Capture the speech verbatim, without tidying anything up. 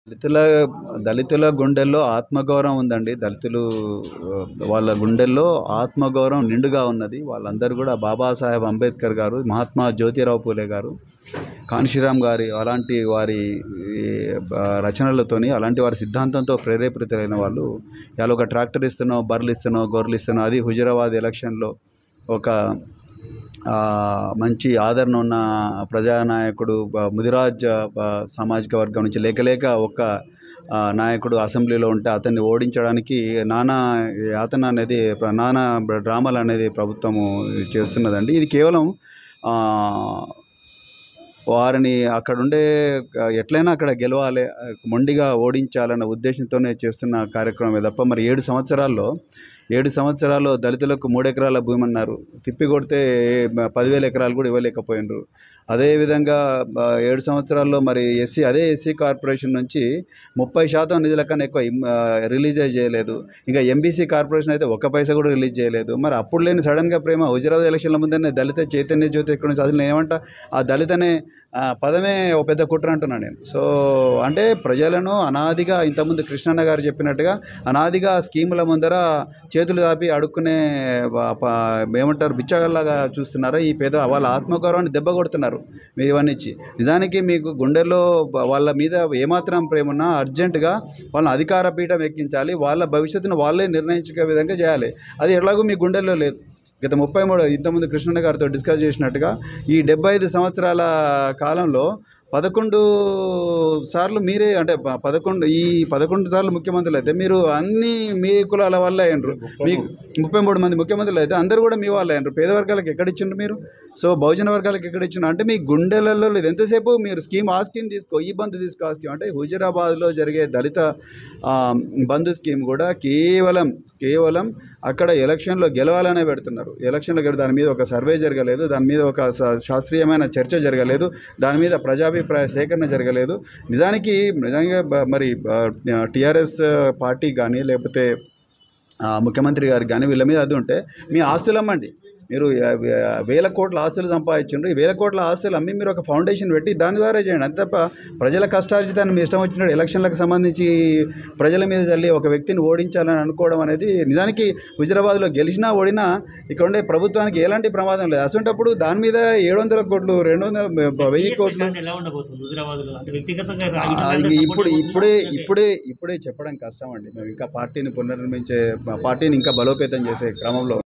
దళితుల దళితుల గుండెల్లో ఆత్మగౌరవం ఉందండి. దళితులు ఆహ్, వాళ్ళ గుండెల్లో ఆత్మగౌరవం నిండుగా ఉన్నది. వాళ్ళందరూ కూడా బాబాసాహెబ్ అంబేద్కర్ గారు, మహాత్మా జ్యోతిరావు పూలే గారు, కాన్షీరామ్ గారి అలాంటి వారి ఈ బ రచనలతోని, అలాంటి వారి సిద్ధాంతంతో ప్రేరేపితులైన వాళ్ళు. ఇవాళ ఒక ట్రాక్టర్ ఇస్తున్నావు, బర్రెలు ఇస్తున్నావు, గొర్రెలు ఇస్తున్నావు, అది హుజురాబాద్ ఎలక్షన్‌లో ఒక ఆహ్, మంచి ఆదరణ ఉన్న ప్రజానాయకుడు బ ముదిరాజ్ బ సామాజిక వర్గం నుంచి లేక లేక ఒక ఆహ్, నాయకుడు అసెంబ్లీలో ఉంటే అతన్ని ఓడించడానికి నానా యాతన అనేది ప్ర నానా డ్రామాలనేది ప్రభుత్వము చేస్తున్నదండి. ఇది కేవలం ఆహ్, వారిని అక్కడుండే ఎట్లైనా అక్కడ గెలవాలి, మొండిగా ఓడించాలన్న ఉద్దేశంతోనే చేస్తున్న కార్యక్రమమే తప్ప మరి ఏడు సంవత్సరాల్లో ఏడు సంవత్సరాల్లో దళితులకు మూడు ఎకరాల భూమి అన్నారు. తిప్పి కొడితే పదివేల ఎకరాలు కూడా ఇవ్వలేకపోయినరు. అదేవిధంగా ఆహ్, ఏడు సంవత్సరాల్లో మరి ఎస్సీ అదే ఎస్సీ కార్పొరేషన్ నుంచి ముప్పై శాతం నిధుల కన్నా ఎక్కువ ఇమ్ ఆహ్, రిలీజే చేయలేదు. ఇంకా ఎంబీసీ కార్పొరేషన్ అయితే ఒక్క పైసా కూడా రిలీజ్ చేయలేదు. మరి అప్పుడు లేని సడన్‌గా ప్రేమ హుజురాబాద్ ఎలక్షన్ల ముందరనే దళిత చైతన్య జ్యోతి ఎక్కడి నుంచి అసలు నేనేమంటా ఆ దళితనే ఆ పదమే ఓ పెద్ద కుట్ర అంటున్నాను నేను. సో అంటే ప్రజలను అనాదిగా ఇంతకుముందు కృష్ణన్న గారు చెప్పినట్టుగా అనాదిగా స్కీముల ముందర చేతులు చాపి అడుక్కునే వ ప ఏమంటారు బిచ్చగాళ్ళలాగా చూస్తున్నారా ఈ పేద వాళ్ళ ఆత్మగౌరవాన్ని దెబ్బ కొడుతున్నారు మీరు ఇవన్నీ ఇచ్చి. నిజానికి మీకు గుండెల్లో వాళ్ళ మీద ఏమాత్రం ప్రేమ ఉన్నా అర్జెంటుగా వాళ్ళని అధికార పీఠం ఎక్కించాలి. వాళ్ళ భవిష్యత్తును వాళ్ళే నిర్ణయించుకునే విధంగా చేయాలి. అది ఎట్లాగో మీ గుండెల్లో లేదు. గత ముప్పై మూడు ఇంతకుముందు కృష్ణన్న గారితో డిస్కస్ చేసినట్టుగా ఈ డెబ్బై ఐదు సంవత్సరాల కాలంలో పదకొండు సార్లు మీరే అంటే ప పదకొండు ఈ పదకొండు సార్లు ముఖ్యమంత్రులు అయితే మీరు అన్ని మీ కులాల వల్ల అయినరు. మీకు ముప్పై మూడు మంది ముఖ్యమంత్రులు అయితే అందరూ కూడా మీ వాళ్ళే అయినరు. పేద వర్గాలకు ఎక్కడిచ్చిండ్రు మీరు? సో బహుజన వర్గాలకు ఎక్కడిచ్చిండ్రు? అంటే మీ గుండెలలో లేదు. ఎంతసేపు మీరు స్కీమ్ ఆ స్కీమ్ తీసుకో, ఈ బంధు తీసుకో, ఆ స్కీమ్ అంటే హుజురాబాద్లో జరిగే దళిత బంధు స్కీమ్ కూడా కేవలం కేవలం అక్కడ ఎలక్షన్లో గెలవాలనే పెడుతున్నారు. ఎలక్షన్లో గెల దాని మీద ఒక సర్వే జరగలేదు, దాని మీద ఒక శాస్త్రీయమైన చర్చ జరగలేదు, దాని మీద ప్రజాభిప్రాయ సేకరణ జరగలేదు. నిజానికి నిజంగా మరి టీఆర్ఎస్ పార్టీ కానీ లేకపోతే ముఖ్యమంత్రి గారికి కానీ వీళ్ళ మీద అది ఉంటే మీ ఆస్తులు అమ్మండి. మీరు వేల కోట్ల ఆస్తులు సంపాదించండి. ఈ వేల కోట్ల ఆస్తులు అమ్మి మీరు ఒక ఫౌండేషన్ పెట్టి దాని ద్వారా చేయండి. అంతే తప్ప ప్రజల కష్టార్జితాన్ని మీ ఇష్టం వచ్చినట్టు ఎలక్షన్లకు సంబంధించి ప్రజల మీద చల్లి ఒక వ్యక్తిని ఓడించాలని అనుకోవడం అనేది నిజానికి హుజురాబాద్లో గెలిచినా ఓడినా ఇక్కడ ఉండే ప్రభుత్వానికి ఎలాంటి ప్రమాదం లేదు. అసంటప్పుడు దాని మీద ఏడు వందల కోట్లు రెండు వందల వెయ్యి కోట్లు ఇప్పుడు ఇప్పుడే ఇప్పుడే ఇప్పుడే చెప్పడం కష్టం అండి. మేము ఇంకా పార్టీని పునర్నిర్మించే పార్టీని ఇంకా బలోపేతం చేసే క్రమంలో